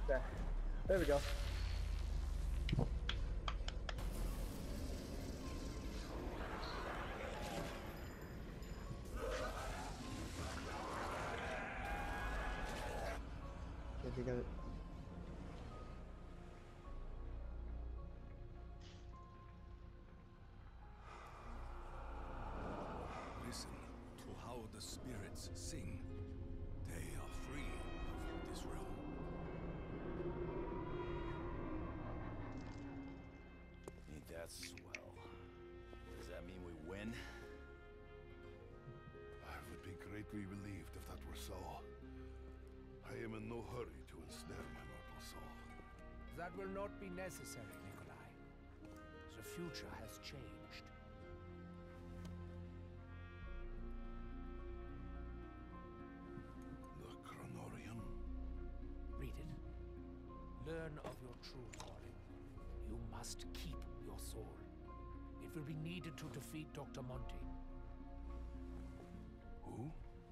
There we go. Okay, we got it. Listen to how the spirits sing. They are free of this realm. Ain't that swell? Does that mean we win? I would be greatly relieved if that were so. I am in no hurry to ensnare my mortal soul. That will not be necessary, Nikolai. The future has changed. The Chronorium? Read it. Learn of your true calling. You must keep your soul. It will be needed to defeat Dr. Monty. Who?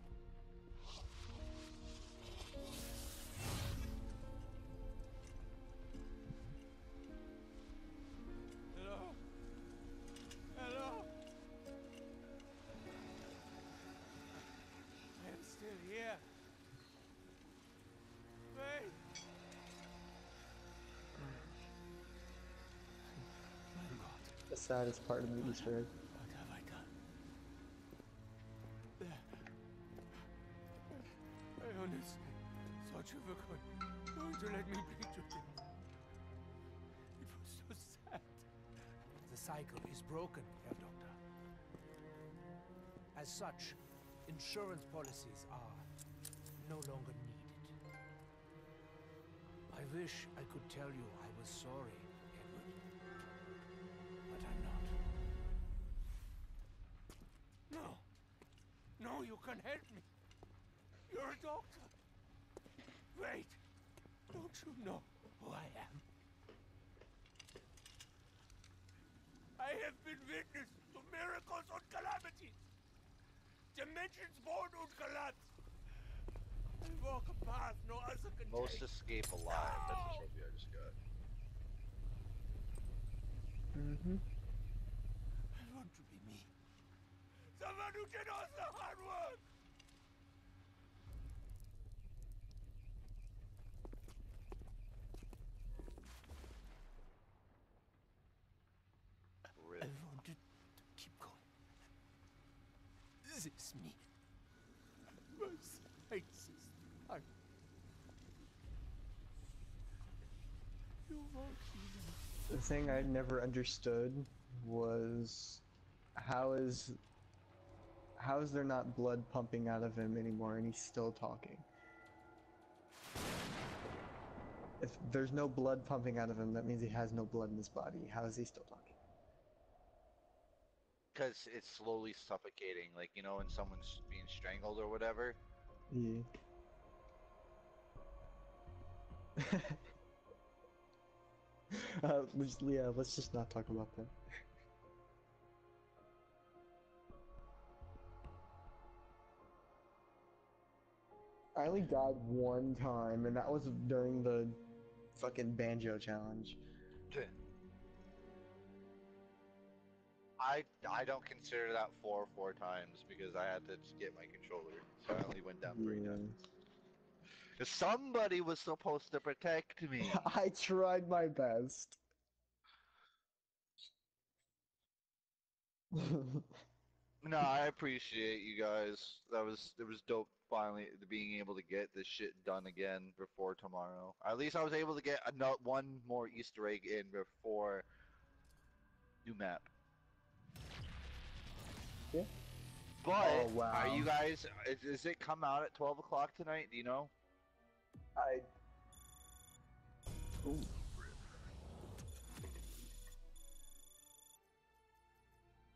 Hello? Hello? I am still here. Wait! My God, The saddest part of the Easter egg. what have I done? I honestly thought you were going to let me bleed to death. It was so sad. The cycle is broken, Herr Doctor. As such, insurance policies are no longer needed. I wish I could tell you I was sorry, Edward. But I'm not. No! No, you can help me! You're a doctor! Wait! Don't you know who I am? I have been witness to miracles and calamities! Dimensions born and collapse! I walk a path no other can Most take. escape alive. That's the trophy I just got. Mm-hmm. I want to be me. Someone who did all the hard work! Rip. I wanted to keep going. This is me. My sights is fine. You won't even. The thing I never understood was how is there not blood pumping out of him anymore and he's still talking? If there's no blood pumping out of him, that means he has no blood in his body. How is he still talking? Because it's slowly suffocating, like, you know, when someone's being strangled or whatever. Yeah. Let's just not talk about that. I only died one time, and that was during the fucking banjo challenge. I don't consider that four times because I had to just get my controller, so I only went down 3 Yeah. times. Because somebody was supposed to protect me. I tried my best. No, I appreciate you guys. It was dope finally being able to get this shit done again before tomorrow. At least I was able to get one more Easter egg in before new map. Yeah. But Oh, wow. are you guys? Does it come out at 12 o'clock tonight? Do you know? Ooh.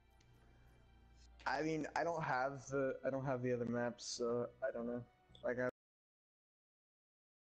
I mean, I don't have the other maps, so I don't know. Like,